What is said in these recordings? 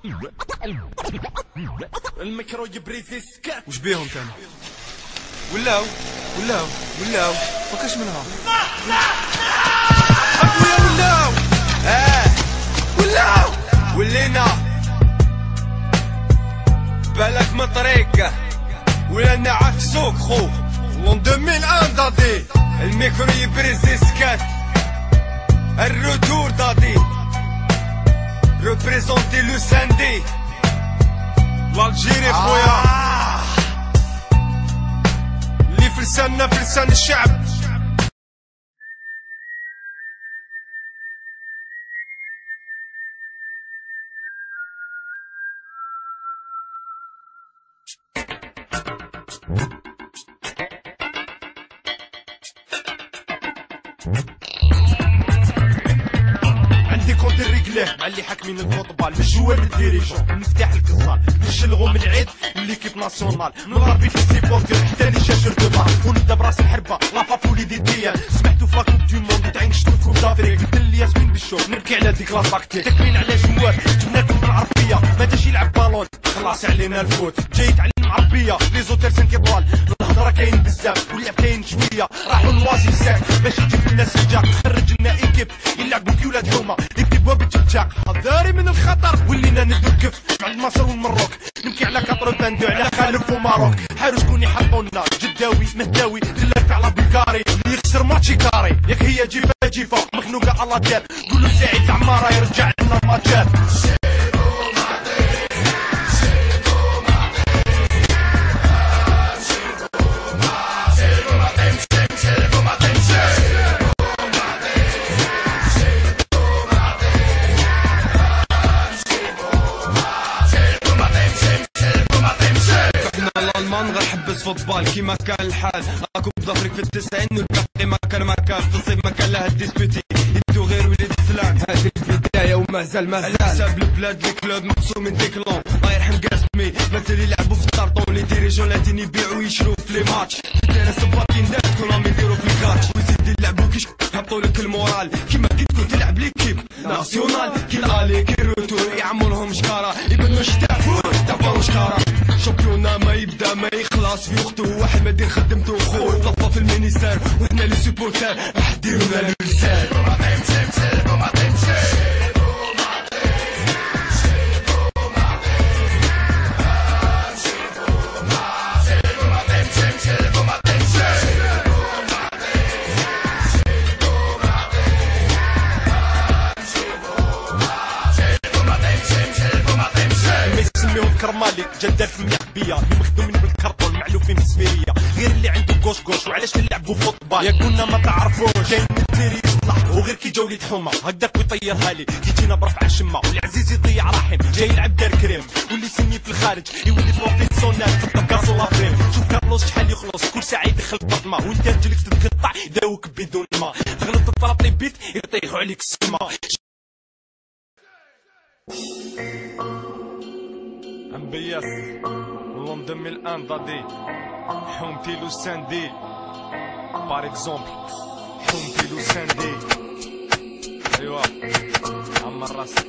الميكرو يبريزي سكات. وش بيهم تاني؟ ولاو ما كاش منها. أبويا ولاو ولينا بالك من طريقه ولنا عكسوك خو لون 2001 دادي الميكرو يبريزي سكات الروتور دادي ريبريزونتي لو ساندي الجيري خويا اللي في لسان الشعب. عندي كونت الرجله مع اللي حاكمين الفوتبال، من جوا من الديريجون المفتاح الكزار، من الشلغو من العيد من ليكيب ناسيونال، من الربي في السيبورتير حتى اللي شاشر دوبار، ونبدا براس الحربه لافابولي دي ديال. سمعتو في لاكوب دو موند تعين شتو في كوب دافريك، قلت لي ياسمين بالشوف نبكي على ديك لاطاكتيك، تكوين على جوار جبناكم بالعربيه ما جاش يلعب بالون خلاص علينا الفوت، جاي يتعلم عربيه لي زوتير 5 ايطوال. الهضره كاين بزاف واللعب كاين شويه، راحوا نوازي ساك باش يجيب لنا سجاق، خرج لنا ايكيب يلعبوا كي ولاد هما يكتبوا بالتبتاق، حذاري من الخطر ولينا ندكف على مصر والمروك، نبكي على 82 على خالف وماروك، حاروا شكون يحطوا لنا جداوي مهداوي دلك على بلكاري اللي يخسر ماتشي كاري، ياك هي جيفا مخنوقه على دير، قولوا سعيد العماره يرجع لنا ماتشات. غير حبس فوتبال كيما كان الحال، راكو بظفرك في التسعين والباقي ما كان في الصيف ما كان لها ديسبوتي، يدو غير وليد فلان هذه البدايه ومازال حساب البلاد لي كلوب مقسومين ديكلون، الله يرحم قاسمي مثل يلعبوا في الطرطون لي ديريجون لاتين يبيعوا ويشروا في لي ماتش، الناس سباطين داك كلهم يديروا في الكاتش، ويزيد يلعبوا كيش هبطوا لك المورال كيما كي تكون تلعب ليكيب ناسيونال، كي الالي كي الروتور يعموا لهم شكاره يبنوا تعرفوا شكاره، شامبيونا ما يبدا ما يخلص في وقته، واحد ما يدير خدمته خويا طفى في المينيستير، وحنا لي سوبورتير راح ديروا لنا الرسال. كرمالي جدال في المحبيه اللي مخدومين بالكرطون معلوفين في السفيريه، غير اللي عنده كوش وعلاش تلعبوا فوتبال، يا قلنا ما تعرفوش جاي من التيري يصلح وغير كي جاو لي تحومه هكداك ويطيرها لي كيجينا برفع الشمه، والعزيز يضيع راحم جاي يلعب دار كريم، واللي سني في الخارج يولي بروفيسيونال في الطبكاس والافريم، شوف كارلوس شحال يخلص كل ساعه يدخل بطمه، وانت رجلك تتقطع يداوك بدون ما تغلط تطلب لي بيت يطيحوا عليك السما. MBS لون 2001 دادي حومتي لو ساندي بار اكزومبل حومتي لو ساندي ايوا عمر راسك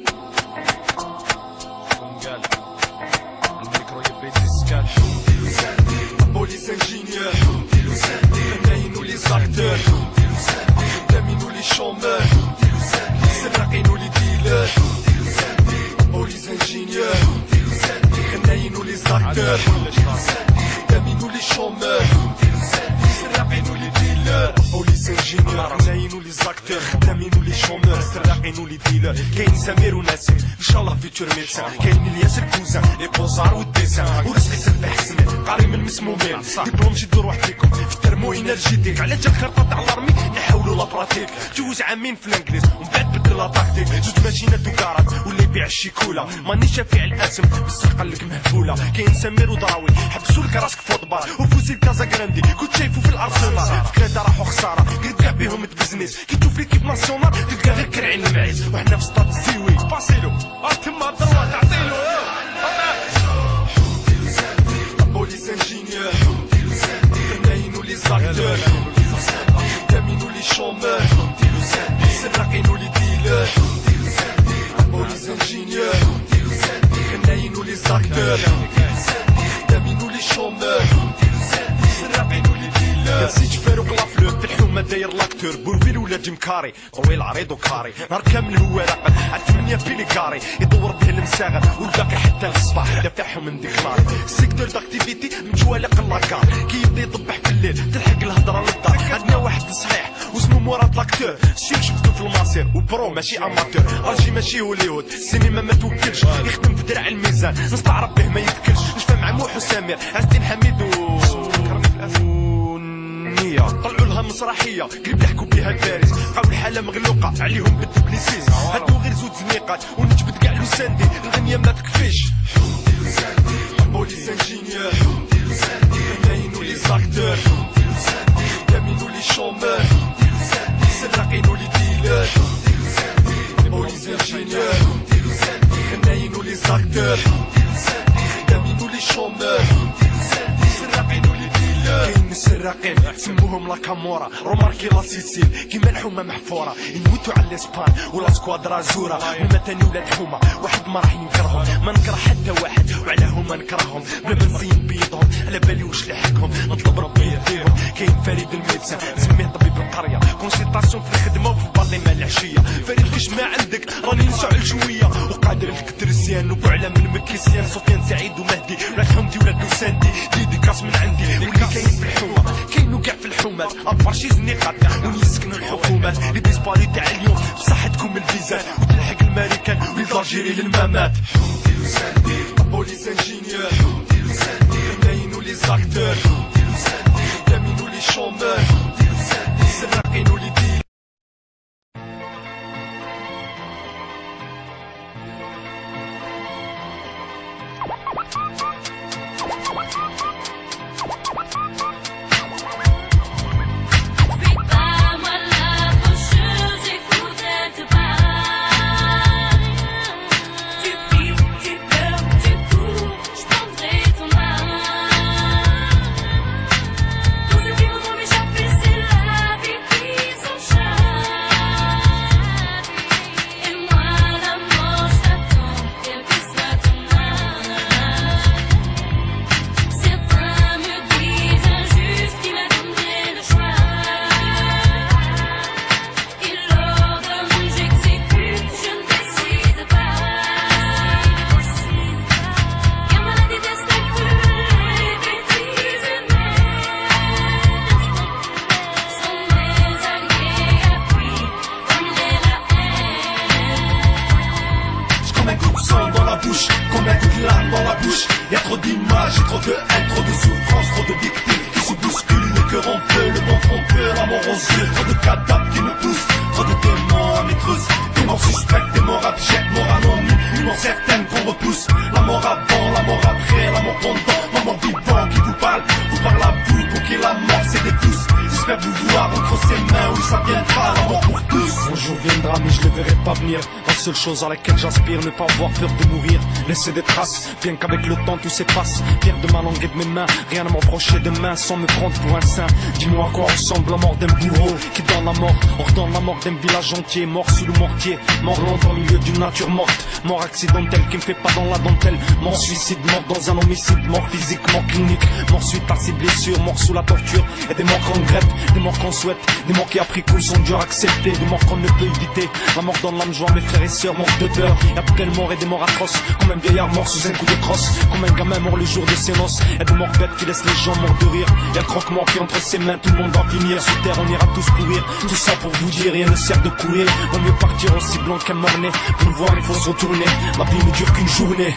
شكون قال الميكرو يبريزي سكال حومتي لو ساندي بوليس انجينيور حومتي لو ساندي فنانين ولي زاكتور حومتي لو ساندي خدامين ولي شومور حومتي لو ساندي سراقين ولي ديلر حومتي لو ساندي بوليس انجينيور خناين ولي زاكتور خدامين ولي شومور سراقين ولي ديلر، بوليس انجينيور خناين ولي زاكتور خدامين ولي شومور سراقين ولي ديلر، كاين سمير وناسر ان شاء الله فيتور ميدسان، كاين الياس الكوزان لي بوزار والديسان، ورزقي سفاح سمين قاري من المسمومين، دبلوم جدو روح فيكم في الترمو انرجيتيك، على جات خرطه تاع الارمي نحاولوا لابراتيك، جوز عامين في الانجليز ومن بعد بدل لا تاكتيك، زوج ماشينات وكارات واللي يبيع الشيكولا، ماني شافع الاسم بس قالك مهبوله، كاين سمير ودراوي حبسوا لك راسك فوتبال، وفوزي كازا جراندي كنت شايفو في الارسنال، كلاده راحوا خساره قلت كاع بهم تبزنيس، كي تشوف ليكيب ناسيونال تلقى غير كرعين المعيز، وحنا في ستاد السيوي باسيلو تما دروا تعطيلو بوليس انجينيور خناين ولي زاكتور خدامين ولي شومور سراقين ولي ديلر بوليس انجينيور acteurs. خدامين ولي شومور سراقين ولي ديلر. نسيت فاروق لافلور في الحومة داير لاكتور. بورفيل ولا جيم كاري طويل عريض وكاري. نهار كامل هو راقد عاد 8 بيلي كاري يدور به المساغر والباقي حتى الصباح دافعهم من ديكلاري. السيكتور داكتيفيتي متوالق لاكار كي يبدا يطبح في الليل تلحق الهضره للدار. عندنا واحد صحيح واسمو مراد لاكتور. الشيك شفتو في المصير وبرو ماشي اماتور. راجي ماشي هوليوود السينما ما توكلش يخدم في درع الميزان نستعرب به ما يتكلش. نشفى مع موح وسامير عزتين حميد ونية طلعوا لها مسرحيه قريب يحكوا بها الفارس. بقاو الحاله مغلوقه عليهم بالدبليسيس. هادو غير زوج زنيقات ونجبد كاع لوساندي الغنيه ما تكفيش. بوليس انجينيور فنانين ولي زاكتور خدامين ولي شومور سراقين ولي ديلر. بوليس انجينيور فنانين ولي زاكتور خدامين ولي شومور سراقين ولي ديلر. كاين السراقين سموهم لا كامورا روماركي لا سيسيل كيما الحومه محفوره يموتوا على الاسبان ولا سكوادرا زوره. هما تاني ولاد حومه واحد ما راح ينكرهم ما نكره حتى واحد وعلى هما نكرههم بلا ما نزين بيضهم على بالي واش لحقهم نطلب ربي يهديهم. كاين فريد الميدسان نسميه طبيب القريه كونسلطاسيون في الخدمه وفي البارلي مع العشيه. فريد كاش ما عندك راني نسعل شويه وقادر الكترسيان وبعلا من مكيسيان سفيان سعيد ومهدي ولاد حمدي ولاد دوساندي ديديكاس من عندي. واللي كاين في الحومه كاينو كاع في الحومات ابار شي زنيقات وين يسكنوا الحكومات. لي ديسباري تاع اليوم بصحتكم الفيزات وتلحق الماريكان وليزالجيري للممات. بوليس انجينيور فنانين ولي زاكتور خدامين ولي شومور سراقين ولي ديلر. Combien de larmes dans la bouche. Y'a trop d'images, trop de haine, trop de souffrance, trop de victimes qui se bousculent, le cœur en feu, le monde trompé, l'amour aux yeux. Trop de cadavres qui nous poussent, trop de démons à mes trousses. Des morts suspects, des morts abjects, morts anonymes, une mort certaine qu'on repousse. La mort avant, la mort après, la mort pendant, la mort vivant qui vous parle à vous pour qui la mort c'est des tous. J'espère vous voir entre ses mains, oui ça viendra, la mort pour tous. Un jour viendra mais je le verrai pas venir. La seule chose à laquelle j'aspire, ne pas avoir peur de mourir. Laisser des traces, bien qu'avec le temps tout s'efface. Pierre de ma langue et de mes mains, rien à m'approcher de main sans me prendre pour un saint. Dis-moi à quoi ressemble la mort d'un bourreau qui donne la mort, ordonne la mort d'un village entier. Mort sous le mortier, mort longtemps au milieu d'une nature morte. Mort accidentelle qui me fait pas dans la dentelle. Mort suicide, mort dans un homicide. Mort physique, mort clinique. Mort suite à ses blessures, mort sous la torture. Et des morts qu'on regrette, des morts qu'on souhaite. Des morts qui à prix coup sont durs à accepter. Des morts qu'on ne peut éviter. La mort donne l'âme joie, mes frères et sœurs, mort de peur. Y'a de telles morts et des morts atroces. Comme un vieillard mort sous un coup de crosse. Comme un gamin mort le jour de ses noces. Y'a des morts bêtes qui laissent les gens morts de rire. Y'a le croque-mort qui entre ses mains, tout le monde va finir. Sur terre on ira tous courir. Tout ça pour vous dire, rien ne sert de courir. Vaut mieux partir aussi blanc qu'un mort-né. Pour le voir il faut se retourner. La vie ne dure qu'une journée.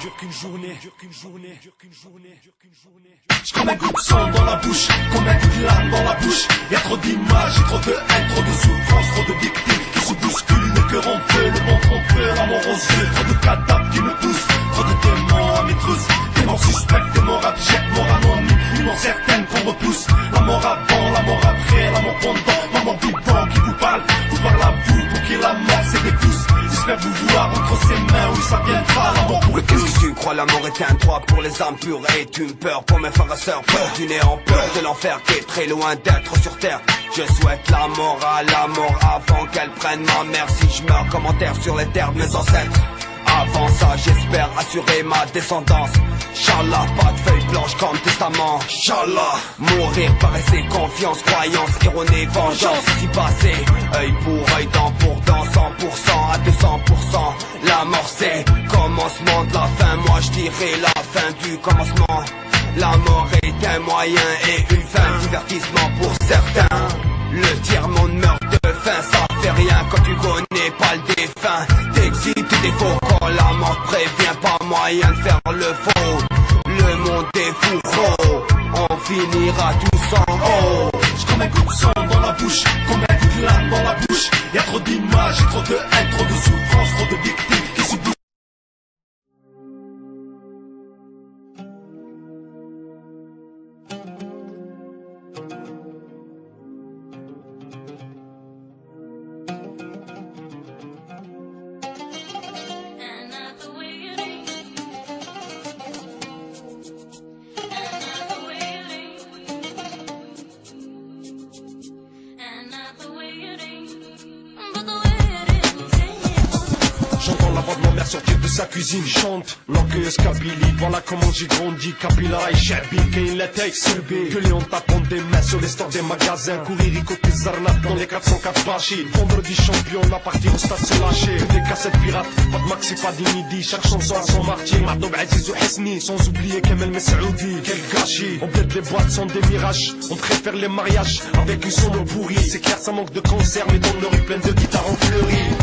J'ai comme un coup de sang dans la bouche, comme un coup de larmes dans la bouche. Y'a trop d'images, trop de haine, trop de souffrance, trop de victimes qui se bousculent, le cœur en feu, le monde trompé, la mort aux yeux. Trop de cadavres qui me poussent, trop de démons à mes trousses. Des morts suspects, des morts abjects, morts anonymes, une mort certaine qu'on repousse. La mort avant, la mort après, la mort pendant, la mort vivant qui vous parle à vous pour qui la mort c'est des pouces. J'espère vous voir entre ses mains, oui ça viendra, la mort pour tous. Qu'est-ce que tu crois, la mort est un droit pour les âmes pures et une peur pour mes frères et sœurs, peur du néant, peur de l'enfer qui est très loin d'être sur terre. Je souhaite la mort à la mort avant qu'elle prenne ma mère si je meurs, commentaire sur les terres de mes ancêtres. Avant ça j'espère assurer ma descendance. Inch'Allah, pas de feuille blanche comme testament. Inch'Allah, mourir par essai, confiance, croyance, erronée, vengeance. Si passé, œil pour œil, dent pour dent, 100% à 200%. La mort c'est commencement de la fin, moi je dirais la fin du commencement. La mort est un moyen et une fin, divertissement pour certains. Le tiers-monde meurt de faim, ça fait rien quand tu connais pas le défunt. T'excites des faux quand la mort prévient, pas moyen de faire le faux. Le monde est fou, gros, on finira tous en haut. J'ai comme un coup de sang dans la bouche, comme un coup de lame dans la bouche. Y'a trop d'images, y'a trop de haine, trop de souffrance, trop de victimes qui subissent. J'entends la voix de ma mère sortir de sa cuisine, chante l'orgueilleuse Kabylie, voilà comment j'ai grandi. Kabila et Shabi, Kain la taille Serbi, que les on tapant des mains sur les stores des magasins, courir ricoter Zarnat dans les 404 Bachi. Vendredi champion, on a parti au stade se lâcher, que des cassettes pirates, pas de Maxi, pas d'Inidi, chaque chanson a son martyr. Mahdoub Aziz ou Hesni, sans oublier Kamel Messoudi, quel gâchis. On bled les boîtes sont des mirages, on préfère les mariages avec une sonore pourrie. C'est clair ça manque de concert, mais dans nos rues pleines de guitares en fleuries.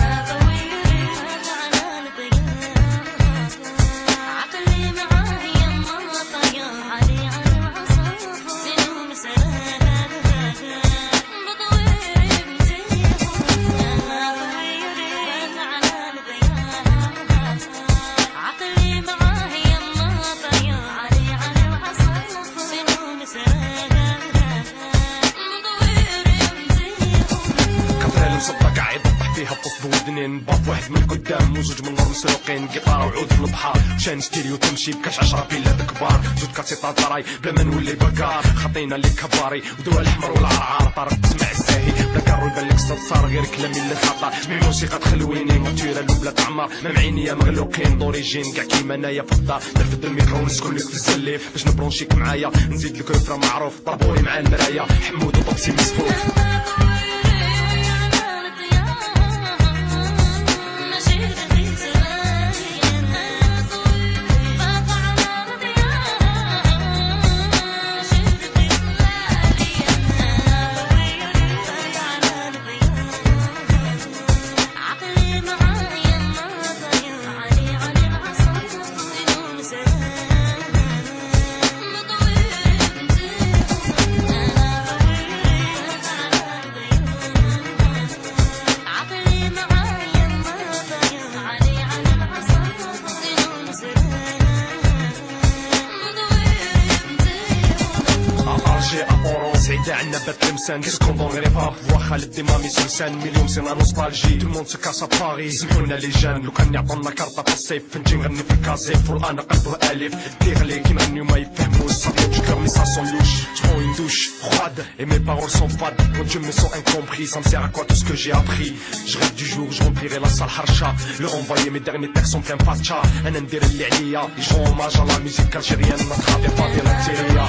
باب واحد من قدام وزوج من ورا مسروقين، قطار وعود في البحر، شان ستيريو تمشي بكاش 10 بيلات كبار، زوج كاسيطات دراي بلا ما نولي بكار، خطينا لي كباري ودوا الحمر والعرعار، طارق تسمع الزاهي بلا كارو يبان لك صار غير كلامي اللي خطا، من موسيقى تخلويني مطيره لوبلا تعمر، ما معيني يا مغلوقين دوريجين كاع كيما انايا في الدار، نرفد الميكرو ونسكن لك في الزليف باش نبرونشيك معايا، نزيد لك رفرة معروف طابوري مع المرايا، حمود وطبسي مسفوف. سعيدة عنا بات لمسان كيسكون دون غير باب فوا خالد ديما ميسلسان مليون سنة نوستالجي تو الموند سكاسا باري سمحونا لي جان لو كان يعطونا كارطة في الصيف فنجي نغني في الكازيف والآن قلبه ألف ديغلي كي نغنيو ما يفهموش صافي du cœur mais ça sent louche je prends une douche froide et mes paroles sont fades quand je me sens incompris ça me sert à quoi tout ce que j'ai appris je rêve du jour je remplirai la salle Harsha leur envoyer mes derniers textes en plein facha أنا ندير اللي عليا et je rends hommage à la musique algérienne à travers Fadel Algéria.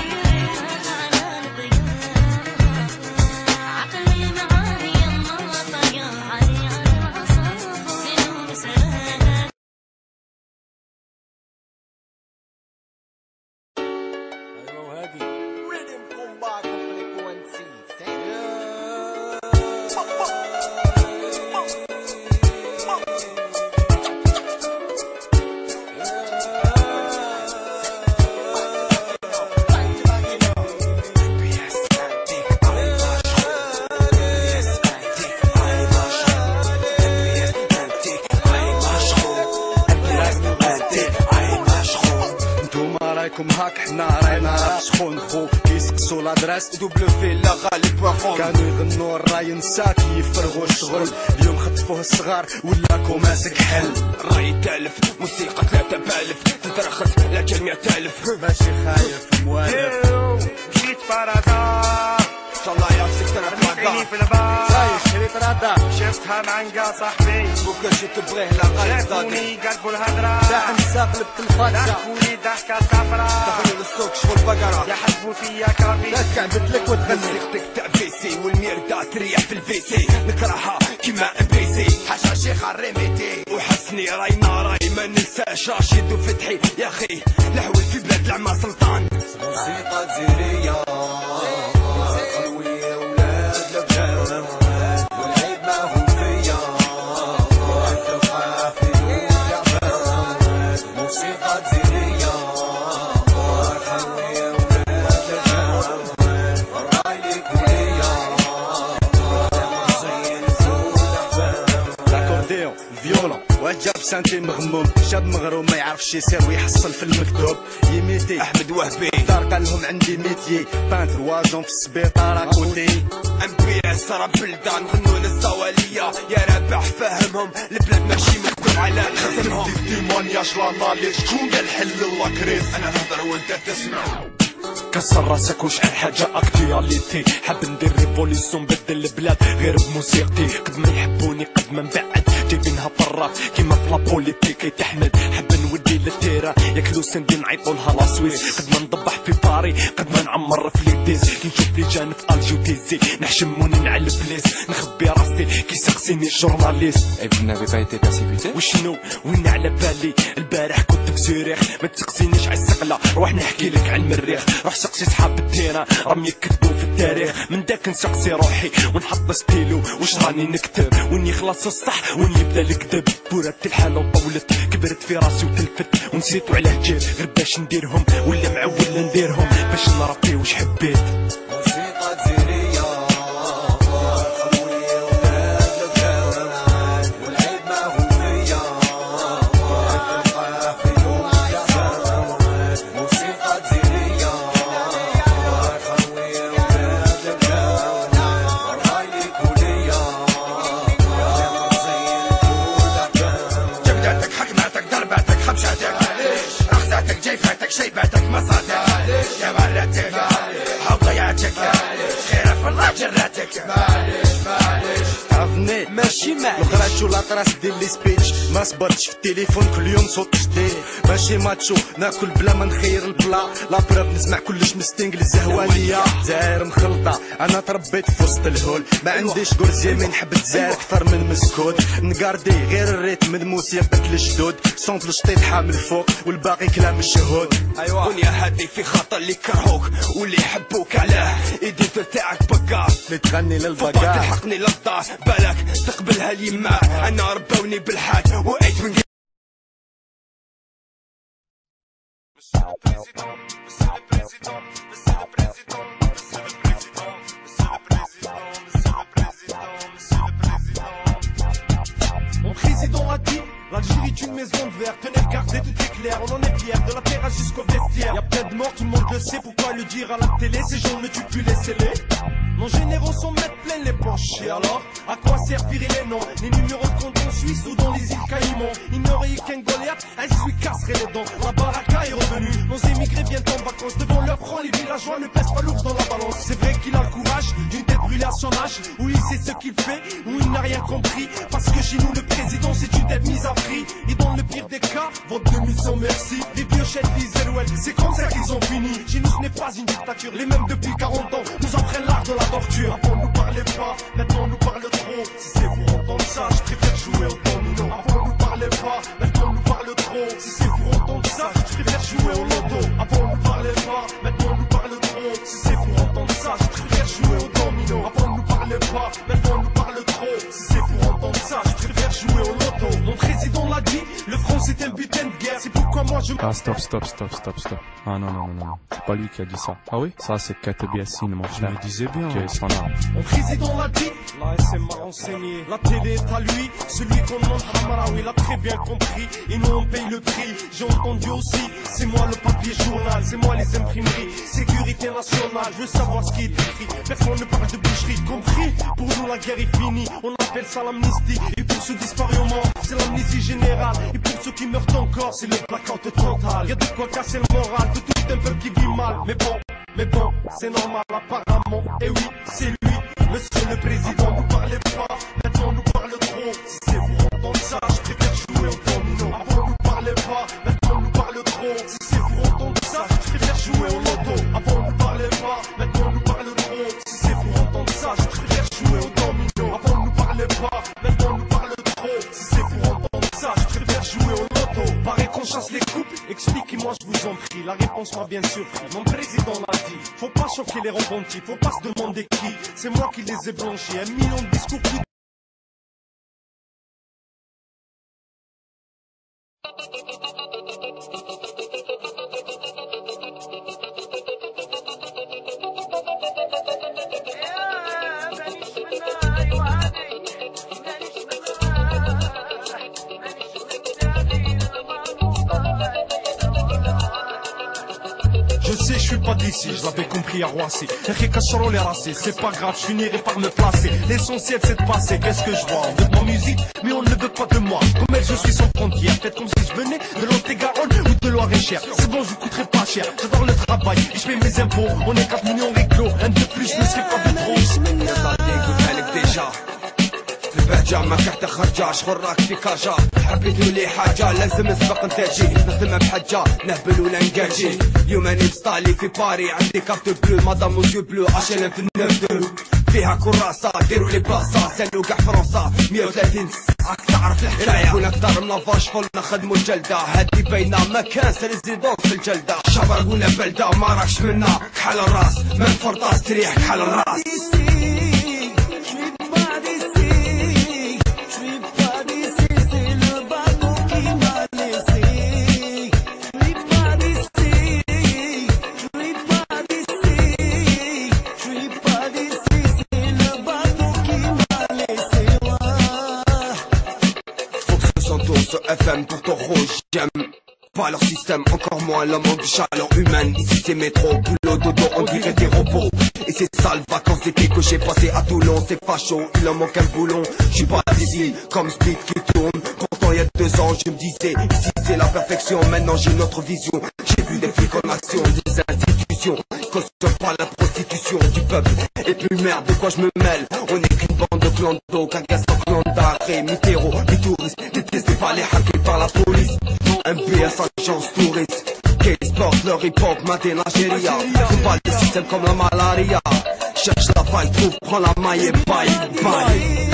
هاك حنا راينا سخون خو كيسقسوا لادراس دوبلوفي لا غالب بوان فون كانوا يغنوا الراي نساك يفرغوا الشغل اليوم خطفوه الصغار ولا كوماسك حل الراي تالف موسيقى 3000 تترخص لكن 100000 ماشي خايف موالف جيت بارادار ان شاء الله يعطيك ترى في البار ريترادا شفتها معنقة صاحبي بوكا شي تبغيه لا شافوني قلبوا الهدرة ساعة نساق لبت الفاتشة ضحكولي ضحكة صفرا دخلوا للسوق شغل بقرة يحسبوا فيا كرافي لا كعبت لك وتغني موسيقتك تاع فيسي والميردا تريح في الفيسي نكرهها كيما ام بي سي حاجة شيخ الريميتي وحسني راينا راي ما ننساش رشيد وفتحي يا اخي الحول في بلاد العما سلطان موسيقى جزيرية خلوية ولاد البلاد والعيب ما هو فيا تلقى في موسيقى جزيرية خلوية ولاد البلاد والراي كلية لاكورديون فيولون واحد جاب سانتي مغموم شاب مغروم ما يعرفش يسير ويحصل في المكتوب يميتي احمد وهبي دار قال لهم عندي ميتيي بانتر وازون في السبيطار اكوتي ام بي اس راه بلدان غنوا للزوالية يا رابح فاهمهم البلاد ماشي مكتوب على خزنهم ديمونياج لاناليز شكون قال حل لاكريس انا نهضر وانت تسمع كسر راسك وشحال حاجة اكتواليتي حاب ندير ريفوليسيون بدل البلاد غير بموسيقتي قد ما يحبوني قد ما نبعد جايبينها برا كيما في لابوليتيك يتحمد حاب نودي للتيرا ياكلو سندي نعيطو لها لاسويس قد ما نضبح في باري قد ما نعمر في ليديز كي نشوف لي جان في الجي وتيزي نحشم وننعل بليس نخبي راسي كي سقسيني الجورناليست vous n'avez pas été persécuté وشنو وين على بالي البارح كنت في زوريخ ما تسقسينيش على السقلة روح نحكي لك على المريخ روح سقسي صحاب التيران راهم يكتبوا في التاريخ من داك نسقسي روحي ونحط ستيلو واش راني نكتب وين يخلص الصح وين يبدا الكذب بورات الحالة وطولت كبرت في راسي وتلفت ونسيتو على جيت غير باش نديرهم ولا معول نديرهم باش نربي واش حبيت موسيقى جزيرية خلوية ولاد البلاد والعيب ما هو فيا تلقى في يوم موسيقى جزيرية خلوية ولاد البلاد والراي كلية جبدتك حكمتك ضربتك خبشتك رخصتك جيفتك شيبتك مصادك يا ولدتك أو ضيعتك خيرة في الله جرتك معليش عرفني ماشي معليش خرجتو لاطراس دير لي سبيتش ما صبرتش في التليفون كل يوم صوت جديد ماشي ماتشو ناكل بلا ما نخير البلا لا بروف نسمع كلش مستنقل الزهوانية داير مخلطة انا تربيت في وسط الهول ما عنديش قرز يمين نحب تزار اكثر من مسكوت نقاردي غير الريتم د موسيقى الجدود صوت الشطيط حامل فوق والباقي كلام الشهود ايوا دنيا هادي في خطر اللي كرهوك واللي يحبوك علاه ايدي تاعك بكار اللي تغني فضلت للبقار تلحقني للدار بالك تقبلها اليما انا ربوني بالحاج وقيت من Mon président a dit, l'Algérie est une maison de verre. Tenez, regardez, tout est clair, on en est fiers. De la terrasse jusqu'au vestiaire. Y'a plein de morts, tout le monde le sait. Pourquoi le dire à la télé? Ces gens ne tuent plus, laissez-les. Nos généraux sont mettre plein les poches. Et alors, à quoi serviraient les noms? Les numéros de compte en Suisse ou dans les îles Caïmans. Il n'aurait eu qu'un Goliath, elle lui casserait les dents. La baraka est revenue. Nos émigrés viennent en vacances. Devant leur front, les villageois ne pèsent pas l'ours dans la balance. C'est vrai qu'il a le courage d'une tête brûlée à son âge. Où il sait ce qu'il fait, où il n'a rien compris. Parce que chez nous, le président, c'est une tête mise à prix. Et dans le pire des cas, votre démission, merci. Les biochettes disent LOL, c'est comme ça qu'ils ont fini. Chez nous, ce n'est pas une dictature. Les mêmes depuis 40 ans nous apprennent l'art de la torture. Avant, nous parlait pas, maintenant, nous parle trop. Si c'est pour entendre ça, je préfère jouer au domino. Avant, nous parlait pas, maintenant, nous parle trop. Si c'est pour entendre ça, je préfère jouer au loto. Avant, nous parlait pas, maintenant, nous parle trop. Si c'est pour entendre ça, je préfère jouer au domino. Avant, nous parlait pas, maintenant, nous parle trop. Si c'est pour entendre ça, je préfère jouer au loto. Mon président l'a dit, le front c'est un butin de guerre. C'est pourquoi moi je... Ah, stop. Ah non. C'est pas lui qui a dit ça. Ah oui? Ça, c'est Kateb Yassine, mon frère. Je me disais bien. Qui est son arme. Mon président l'a dit, la SM m'a renseigné. La télé est à lui, celui qu'on demande à Marawi, il a très bien compris. Et nous on paye le prix, j'ai entendu aussi. C'est moi le papier journal, c'est moi les imprimeries. Sécurité nationale, je veux savoir ce qui est écrit. Personne ne parle de boucherie, compris? Pour nous la guerre est finie, on appelle ça l'amnistie. Et pour ceux disparus au mort, c'est l'amnésie générale. Et pour ceux qui meurent encore, c'est le blackout total. Y'a de quoi casser le moral de tout un peuple qui vit mal. Mais bon, c'est normal apparemment. Et oui, c'est lui, monsieur le président, vous parlez parlez pas, maintenant nous parle trop. Si c'est pour entendre ça, je préfère jouer au domino. Avant nous parlez pas, maintenant nous parle trop. Si c'est pour entendre ça, je préfère jouer au loto. Avant nous parlez pas, maintenant nous parle trop. Si c'est pour entendre ça, je préfère jouer au domino. Avant nous parlez pas, maintenant nous parle trop. Si c'est pour entendre ça, je préfère jouer au loto. Paraît qu'on chasse les couples, expliquez-moi je vous en prie. La réponse m'a bien surpris, mon président l'a dit. Faut pas choquer les repentis, faut pas se demander qui. C'est moi qui les ai blanchis, 1 million de discours plus. Je sais, je suis pas d'ici, je l'avais compris à Roissy. C'est pas grave, je finirai par me placer. L'essentiel c'est de passer, qu'est-ce que je vois? On veut de ma musique, mais on ne veut pas de moi. Comme elle, je suis sans frontières. Peut-être comme si je venais de Lot-et-Garonne ou de Loire-et-Cher. C'est bon, je vous coûterai pas cher. J'adore le travail, et je paye mes impôts. On est 4 millions réglo, un de plus ne serait pas de trop. البهجة ما كحت خرجة شغل راك في كاجا حبيت لي حاجة لازم نسبق نتاجي نخدمها بحجة نهبل ولا نقاجي اليوم اني مستالي في باري عندي كارت بلو مدام وزيو بلو عشان في النبدو فيها كراسة ديروا لي بلاصة سالو كاع فرنسا 130 راك تعرف الحكاية يكون اكثر من لافاش فل نخدمو الجلدة هادي باينة ما كان ريزيدونس في الجلدة شبر ولا بلدة ما راكش منا كحال الراس من فرطاس تريح كحال الراس FM pour ton rouge, j'aime pas leur système, encore moins le manque de chaleur humaine. Ici c'est métro, boulot, dodo, on dirait des robots. Et c'est ça le vacances d'été que j'ai passé à Toulon, c'est pas chaud, il en manque un boulon. J'suis pas d'ici, comme Speed qui tourne. Pourtant il y a 2 ans je me disais, ici c'est la perfection, maintenant j'ai une autre vision. J'ai vu des flics en action, des institutions, cautionnent pas la prostitution du peuple. Et puis merde, de quoi je me mêle? On est qu'une bande de clando, cagas en clan d'arrêt, mi-terreau, mi-touristes, détestés par les hackers par la police. MBS agence touriste, K-Sport, leur hip-hop, matin Algérie. Faut pas le système comme la malaria. Cherche la faille, trouve, prends la maille et bye, bye.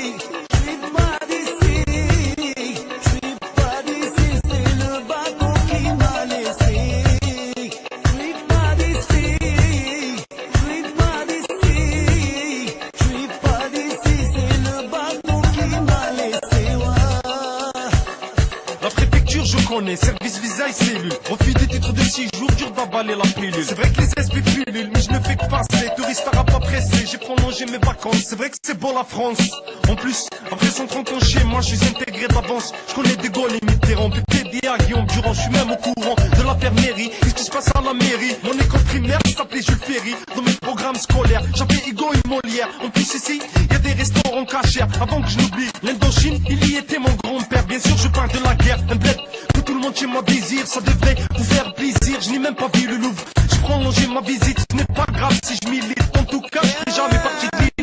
Service visa et cellule. Refus des titres de 6 jours, dur d'avaler la pilule. C'est vrai que les esprits pullulent, mais je ne fais que passer. Touriste arabe pas pressé, j'ai prolongé mes vacances. C'est vrai que c'est beau la France. En plus, après 130 ans chez moi, je suis intégré d'avance. Je connais des Gaulle et Mitterrand, PPDA, Guillaume Durand. Je suis même au courant de l'affaire mairie. Qu'est-ce qui se passe à la mairie? Mon école primaire s'appelait Jules Ferry. Dans mes programmes scolaires, j'avais Hugo et Molière. En plus ici, il y a des restaurants cachers. Avant que je n'oublie l'Indochine, il y était mon grand-père. Bien sûr, je parle de la guerre. Un bled que tout le monde chez moi désire, ça devrait vous faire plaisir. Je n'ai même pas vu le Louvre. Je prolongeais ma visite, ce n'est pas grave si je milite. En tout cas, je serai jamais parti de l'île.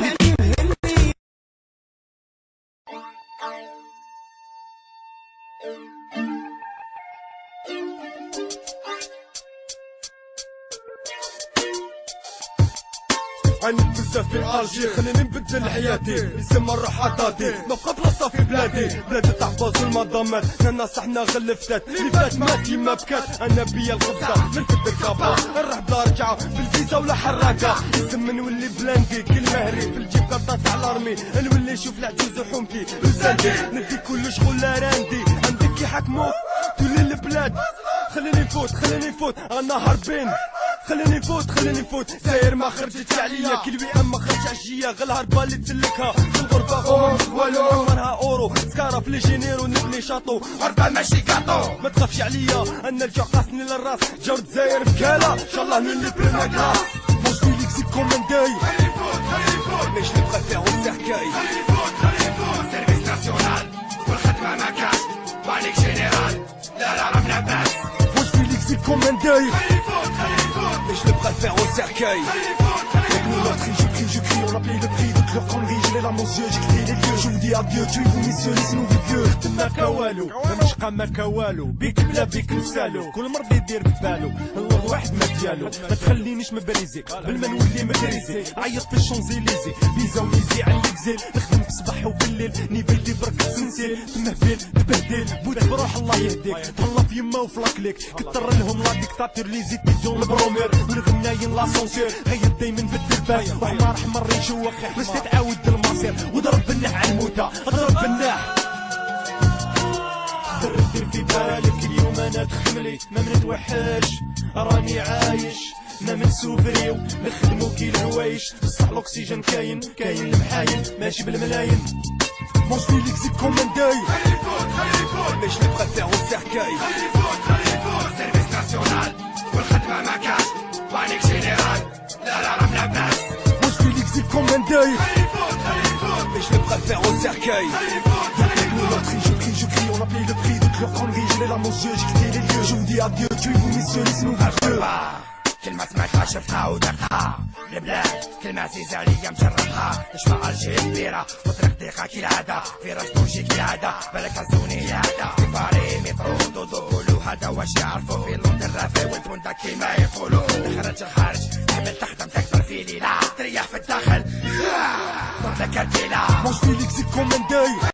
عني بزاف في الجي خليني نبدل حياتي يسمى نروح عطاتي نبقى بلاصه في بلادي بلاد التحفظ والمضامات الناس احنا غلفتات اللي فات مات يما بكات انا بيا الغبطه نركب الكابا نروح بلا رجعه بالفيزا ولا حراكه يسم نولي بلاندي كل مهري في الجيب كارطه تاع الارمي نولي نشوف العجوز وحومتي وزندي ندي كل شغل راندي عندك كي حكموك تولي البلاد خليني نفوت انا هربين خليني نفوت ساير ما خرجتش عليا كلوي اما خرج عشيه غير الهربه اللي تسلكها في الغربه غوما والو عمرها اورو سكاره في لي جينيرو نبني شاطو هربه ماشي كاطو ما تخافش عليا انا الجوع قاسني للراس جاو دزاير بكاله ان شاء الله نولي بريمير كلاس Moi je suis lexique comme un deuil mais je le préfère au cercueil service national والخدمه ما كاش بالك جنرال لا لا ما بنعباس Moi je suis lexique comme un deuil mais je le préfère au cercueil. meurtri, je crie, on a payé le prix de leurs conneries, j'ai les larmes aux yeux, j'ai quitté les lieux. Je vous dis adieu, tuez-vous messieurs, laissez-nous vivre vieux. ما كوالو مش قام كوالو بيك بلا بيك نسالو كل مرة يدير ببالو الله واحد ما ديالو ما تخلينيش مبريزي قبل ما نولي مدريزي عيط في الشونزيليزي فيزا وميزي على ليكزيل نخدم في الصباح وبالليل نيفيتي برك السنسيل تمهبل تبهدل بوت بروح الله يهديك تهلا في يما وفي لاكليك كتر لهم لا ديكتاتور لي زيتيزيون البرومير والغناين لاسونسير غير دايما بالدرباس وحمار حمر يشوق باش تتعاود المصير وضرب بالنح على الموتى اضرب بالنح دير في بالك اليوم انا تخملي ما منتوحش راني عايش ما من سوفريو نخدمو كي الهوايش بصح الاكسجين كاين المحاين ماشي بالملايين Mange Félix et comme un deuil. Mais je les préfère au cercueil. Service national والخدمة ما كاش وعنيك جنرال لا لا راه ملاباس Mange Félix et comme un deuil. Mais je les préfère au cercueil. Je crie, on a payé le prix de leurs conneries, j'ai les larmes aux yeux, j'ai quitté les lieux. Je vous dis adieu, tuez-vous messieurs, laissez-nous vivre vieux. كلمة سمعتها شفتها ودقتها البلاد كلمة عزيزة عليا مجربها نشفى الجيل كبيرة وطريق ضيقة كي العادة فراش تمشي كي العادة بالك هزوني عادة في باري مترو دودو بولو هذا واش يعرفوا في لندن رافي والبوندا كيما يقولوا نخرج الخارج تحمل تخدم تكبر في ليلة تريح في الداخل ضرب لك الديلة Mange Félix et comme un deuil.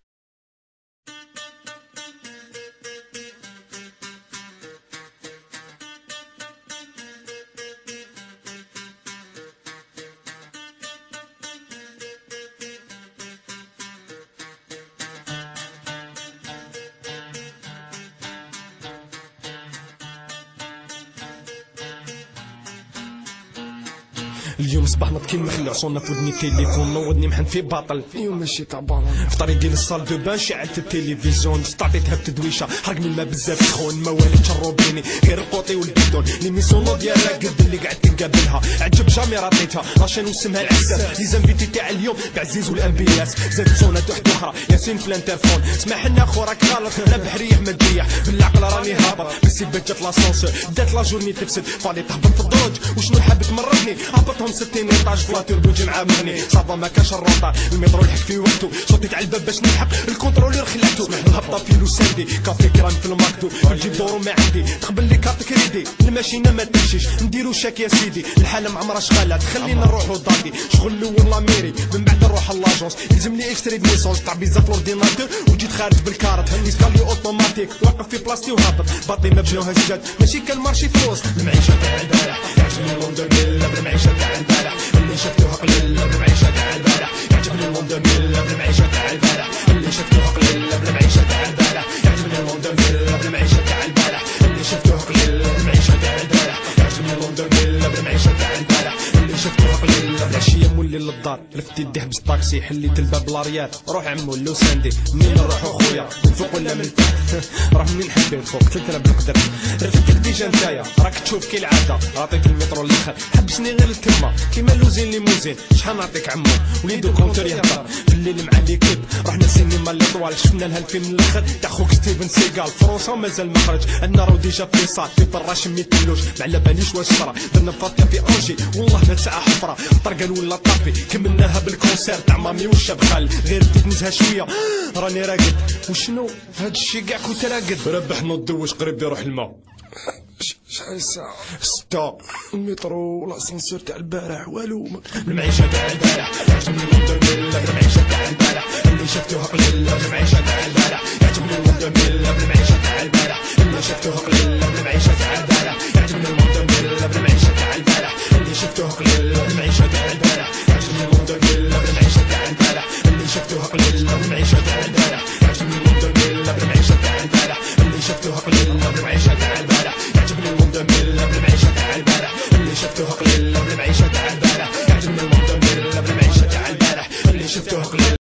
اليوم صباحنا كيما خلع صونا في ودني التليفون نوضني محن في باطل اليوم ماشي تاع بالون في طريقي للصال دو بان شعلت التلفزيون استعطيتها بتدويشه حرقني الماء بزاف سخون ما والد شروبيني غير القوطي والبيدون ليميسيون ديالها قد اللي قعدت نقابلها عجب جامي رطيتها لاشين واسمها العزاز لي زانفيتي تاع اليوم بعزيز والام بي اس زادت صونات واحده اخرى ياسين في الانترفون اسمح لنا خو راك غلط انا بحريه ماديه بالعقل راني هابط بالسيبات جات لاسونسور دات لا جورني تفسد فالي تهبط في الدروج وشنو حاب تمرضني هبطهم 60 ايطاج فلاتور بوجي معامرني صافا ما كاش الروطه المترو لحق في وقتو صوتيت على الباب باش نلحق الكونترولير خلعتو الهبطه في لوساندي كافي كران في الماكتو نجيب دورو ما عندي تقبل لي كارت كريدي الماشينه ما تمشيش نديرو شاك يا سيدي الحاله معمرها شغاله تخلينا نروحو داكي شغل الاول لاميري من بعد نروح لاجونس يلزم لي اكستري د نيسونس تاع فيزا في الاورديناتور وجيت خارج بالكارت يسكالي اوتوماتيك واقف في بلاصتي وهابط باطي ما بنوها الجد ماشي كالمارشي فلوس المعيشه تاع البارح يعجبني لندن بالمعيشه تاع البارح اللي شفتوها قليل بالمعيشه تاع البارح يعجبني لندن بالمعيشه تاع البارح اللي شفتوها قليل بالمعيشه تاع البارح يعجبني لندن بالمعيشه تاع البارح اللي شفتوها قليل بالمعيشه تاع البارح يعجبني لندن بالمعيشه تاع البارح اللي شفتوها قليل العشيه مولي للدار لفتي يديه بالطاكسي حليت الباب لاريال روح عمو لوساندي منين نروح خويا من فوق ولا من تحت راه منين حبيت فوق 3000 بالقدر رفدتك ديجا نتايا راك تشوف كي العاده عطيك المترو الاخر حبسني غير الكلمه كيما لوزين ليموزين شحال نعطيك عمو وليدو كونتر يهضر في الليل مع ليكيب رحنا السينما ليطوال شفنا لها الفيلم الاخر تاع خوك ستيفن سيغال فرنسا مازال ما خرج عندنا راه ديجا في صار في طراش ميتلوش ما على باليش واش صرا درنا فاطمه في انجي والله ما تسعى حفره طرقان ولا طافي كملناها بالكونسير تاع مامي والشاب خال غير بديت نزها شويه راني راقد وشنو هادشي كاع كنت راقد ربح نوض واش قريب يروح الماء شحال الساعة؟ 6 المترو والاسانسير تاع البارح والو المعيشة تاع البارح يعجبني لندن بالمعيشة تاع البارح اللي شفتوها قليل بالمعيشة تاع البارح يعجبني لندن بالمعيشة تاع البارح اللي شفتوها قليل بالمعيشة تاع البارح يعجبني لندن بالمعيشة تاع البارح اللي شفتوها قليل بالمعيشة تاع البارح يعجبني لندن بالمعيشة تاع البارح اللي شفتوها قليل بالمعيشة تاع البارح يعجبني لندن بالمعيشة تاع البارح اللي شفتوها قليل بالمعيشة تاع البارح يعجبني لندن بالمعيشة تاع البارح اللي شفتوها قليل بالمعيشة تاع البارح يعجبني لندن بالمعيشة تاع البارح اللي شفتوها قليل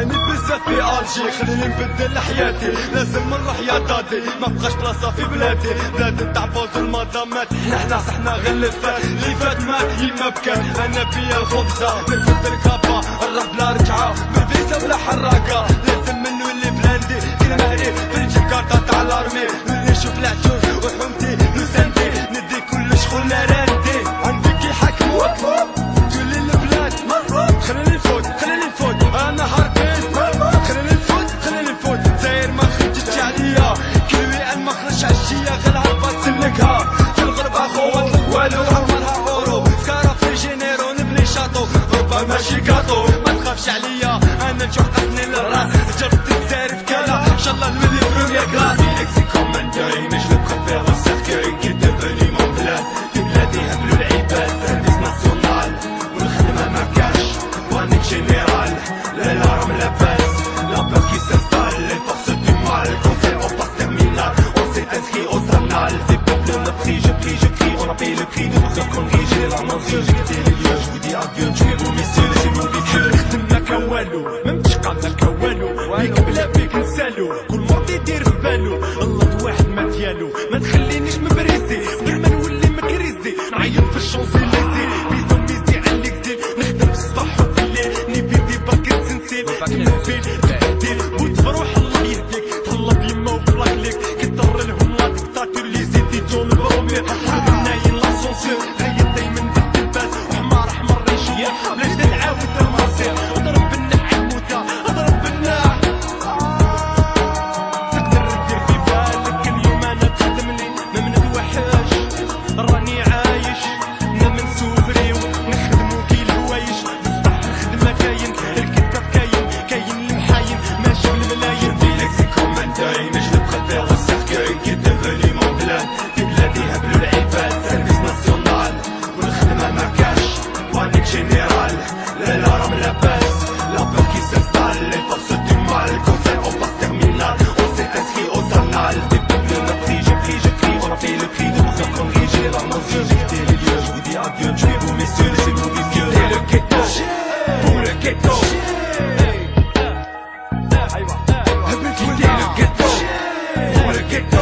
عانيت بزاف في الجي، خليني نبدل حياتي، لازم نروح يا دادي، ما بقاش بلاصه في بلادي، بلاد نتاع بوز المدامات، حنا صحنا غير اللي فات، اللي فات مات يما بكات، انا بيا الخبزه، نرفد الكابا، نروح بلا رجعه، بالفيزا بلا حراقه، لازم منو اللي بلاندي، كل مهري في الجيب كارطه تاع الارمي، اللي نشوف العجوز وحومتي نساندي، ندي كل شغلنا راندي، عندي كي حاكم مطلوب، تولي البلاد مفروض، خليني نفوت خليني نفوت، انا هربان خليني نفوت خليني نفوت، داير ما خرجتش عليا، كل ويان ما خرجش عشيه، غير هربا سلكها، في الغربه خو والو عمرها اورو، سكاره في جينيرو نبني شاطو، غربه ماشي كاطو، ما تخافش عليا، انا نجوع قتني للراس، جربت الجزائر في كالا، ان شاء الله نولي بروميير كلاس. Félix est comme un deuil, mais je le préfère au cercueil qui est devenu mon bled. في بلادي هبلوا العباد سيرفيس ناسيونال، والخدمة ما كاش، بانيك جينيرال، لا الهرم لاباس، la peur qui s'installe, les forces du mal, concert au passe terminal, on s'est inscrit aux annales, des peuples on a pris, je crie, on a payé le prix de nos conneries, j'ai les larmes aux yeux, j'ai quitté les lieux, je vous dis adieu, tuez-vous messieurs, laissez-nous vicieux. خدمنا كوالو ما متشقى كوالو، بيك بلا بيك نسالو، كل مرض يدير في بالو، الله واحد ما ديالو، ما تخلينيش مبريزي، قبل ما نولي مكريزي، نعيط في الشونزيليزي، بيزو ميزي على ليكزيل، نخدم في الصباح وفي الليل، نبي دي باكيت سنسيل، تنبيل تبديل، وتفروح الله يهديك، تهلا بيما وفلاك ليك، كتر لهم لا ديكتاتور لي زيدي جون برومير، ناين لاسونسور، غير دايما ضد الباس، وحمار احمر ريشية، بلاش نعاود المصير، اضرب بالنح الموتى، اضرب بالنح، تقدر دير في بالك اليوم انا تخدمني، ما من توحش، راني عايش، انا من سوفريو، نخدمو كي الهوايش، بصح الخدمة كاين، الكتاب كاين المحاين، ماشي بالملايين. Félix est comme un deuil, mais je le préfère au cercueil qui est devenu mon bled. في بلادي هبلوا العباد سيرفيس ناسيونال، والخدمة ما كاش، بانيك جينيرال، لا الهرم لاباس، la peur qui s'installe, les forces du mal, concert au passe terminal, on s'est inscrit aux annales, des peuples on a pris, je crie, on a payé le prix de nos conneries, j'ai les larmes aux yeux, j'ai quitté les lieux, je vous dis adieu, tuez-vous messieurs, laissez-nous vicieux. C'est le ghetto, pour le ghetto. Quitter le ghetto, pour le ghetto.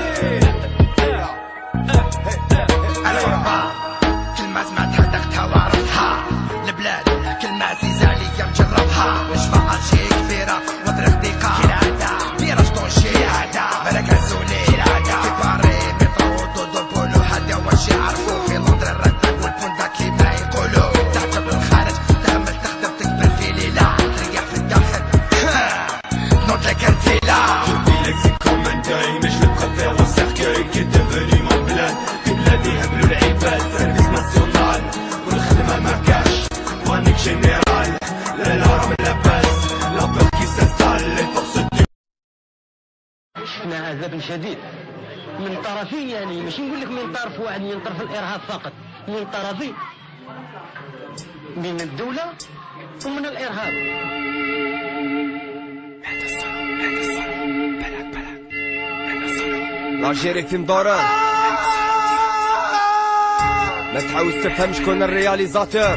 كلمة سمعتها دقتها وعرفتها، البلاد كلمة عزيزة عليا مجربها، نشفى الجي كبيرة وطريق ضيقة، كالعادة فيراج طونشي عادة، بالك رسولي كالعادة، في باري مترو دودو بولو، هذا هو الشي عرفو، في لندن الردك والبوندا كيما يقولوا، تعجب الخارج تعمل تخدم تكبر في ليلة، تريح في الداخل نوض لك الفيلة. Félix est comme un deuil, mais je le préfère au cercueil qui est devenu mon bled. في بلادي هبلوا العباد سيرفيس ناسيونال، والخدمة ما كاش، بانيك جينيرال، لا الهرم لاباس، la peur qui s'installe, les forces du شفنا عذاب شديد من طرفين، يعني ماشي نقول لك من طرف واحد، من طرف الارهاب فقط، من طرفين، من الدولة ومن الارهاب. الجيري في مدوران، ما تحاول تفهم شكون الرياليزاتور،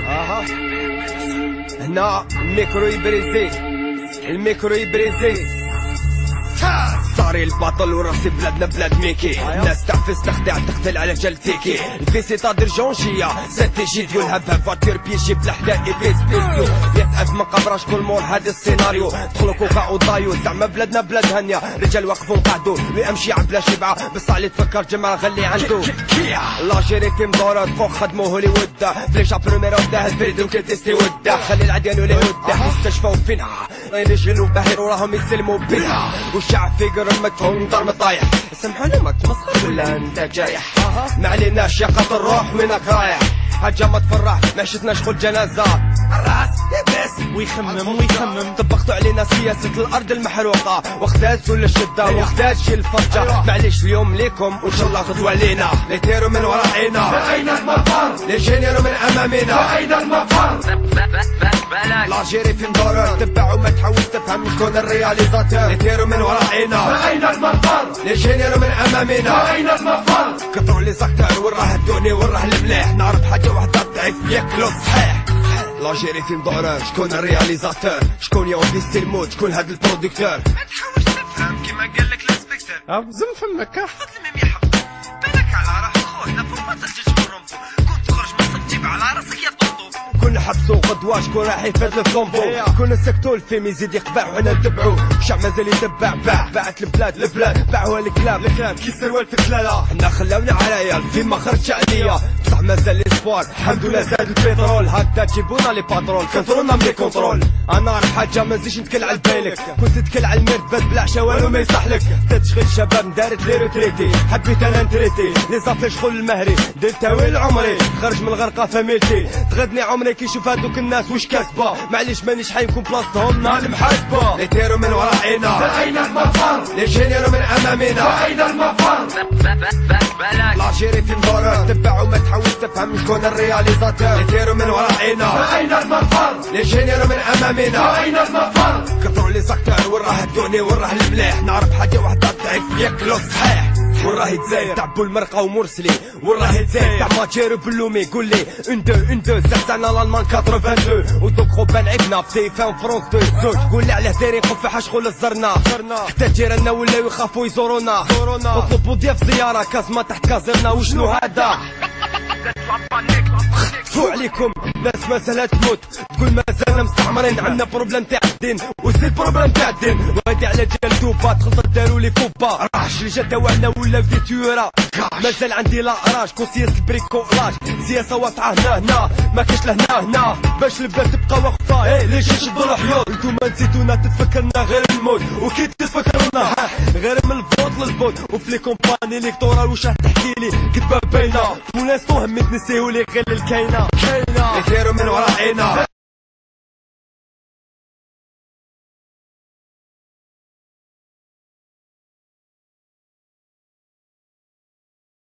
هنا الميكرو يبريزي، الميكرو يبريزي، صاري البطل وراسي بلادنا بلاد ميكي، الناس تعفس تخدع تقتل على جلتيكي، الفيسي تادر جونجية استراتيجي والهبها فاتور بيجي بلا حدا ابليس بيسيو، يتعف من قبره شكون مور هذا السيناريو، دخلوا كوكا وضايو، زعما بلادنا بلاد هانية، رجال واقفون قعدوا، ويمشي بلا شبعة، بصح اللي تفكر جمع غلي عنده، لاجيري في مدورات فوق خدمو هوليوود، فليشا بروميرو ده الفريدوم كتستي وده، خلي العديان واليهود يستشفوا فينها، ينجلوا باهر وراهم يسلموا بينها، والشعب في قرمك فوق دار مطايح، سامحوني ما تمسخر ولا انت جايح، ما عليناش يا قط الروح وينك رايح، حاجة ما تفرح ما شفنا شغل جنازة، الراس يبس ويخمم طبقتوا علينا سياسة الأرض المحروقة، واختاز ولا الشدة واختاز شي الفرجة، معليش اليوم ليكم وإن شاء الله غدوة علينا، لي تيروا من ورائنا أين المفر، لي جينيروا من أمامنا أين المفر، لاجيري في مدورة تبعوا ما تحاول تفهم شكون الرياليزاتور، لي تيروا من ورائنا أين المفر، لي جينيروا من أمامنا أين المفر، كثروا لي زكتر وراه الدوني وراه المليح، نعرف حاجة وحدة ضعيف ياكلوا صحيح، لاجيري فيلم دوران، شكون الرياليزاتور؟ شكون يونفيستي الموت؟ شكون هاد البرودكتور؟ ما تحاولش تفهم كيما قال لك الانسبكتور. زم فمك خذ الميم يحق بالك على روحك خويا فما تسجلش بالرمبو. كنت تخرج من الصف تجيب على راسك يا طوطو. كون نحبسو غدوة شكون راح يفاد الفلومبو؟ كون نسكتو الفيلم يزيد يقبع وحنا نتبعو. الشعب مازال يتبع باعت البلاد باعوها الكلاب كي سروال في كلاله. حنا خلاونا عرايا الفيلم ما خرجش عليا بصح مازال ليسبوار الحمد لله زاد البترول. هكذا تجيبونا لي باترول كنترونا ملي كونترول. انا عارف حاجه ما نزيدش نتكل على بالك. كنت تتكل على الميرت بس بلا عشا والو ما يصحلك. تشغيل شباب ندارت لي روتريتي حبيت انا نتريتي لي زافي شغل المهري درت تاويل عمري خرج من الغرقه فاميلتي. تغدني عمري كي يشوف هادوك الناس واش كاسبه. معليش مانيش حيكون بلاصتهم نهار المحاسبه. لي تيرو من ورائنا راينا المفر لي جينيرو من امامنا راينا المفر. لاجيري في مدورة تبع وما تحاولش تفهم شكون الرياليزاتور. لي تيرو من ورائنا راينا المفر لي جينيرو من امامنا راينا المفر. كثروا لي زاكتور وين راه الدوني وين راه المليح. نعرف حاجه وحده ضعيف ياكلو صحيح. وين راه يتزايد تعبو المرقه ومرسلي. وين راه يتزايد تاع ماتيرو بلومي قول لي اون دو زعزعنا الالمان 82 ودوك خوبان عيبنا في فان فرونس دو زوج. قول لي علاه دايرين قفاحه شغل الزرنا حتى جيراننا ولاو يخافوا يزورونا. اطلبوا ضياف زياره كازما تحت كازرنا وشنو هذا؟ فو عليكم ناس ما زالت تموت تقول مازالنا مستعمرين. عندنا بروبليم تاع الدين وسي البروبليم تاع الدين. وهادي على جال توبا تخلط داروا لي فوبا راحش الجدة وعنا ولا في تيورا. مازال عندي لا راج كون سياسة البريكولاج سياسة واضحة هنا ما كاش لهنا باش البلاد تبقى واقفة. ليش نشدوا الحيوط انتوما نسيتونا تتفكرنا غير الموت وكي تتفكرونا غير من الفوت للفوت. وفي لي كومباني الكتورال واش راح تحكي لي كذبة باينة. مونستو همي تنسيو لي غير الكاينة. لي تيرو من ورائنا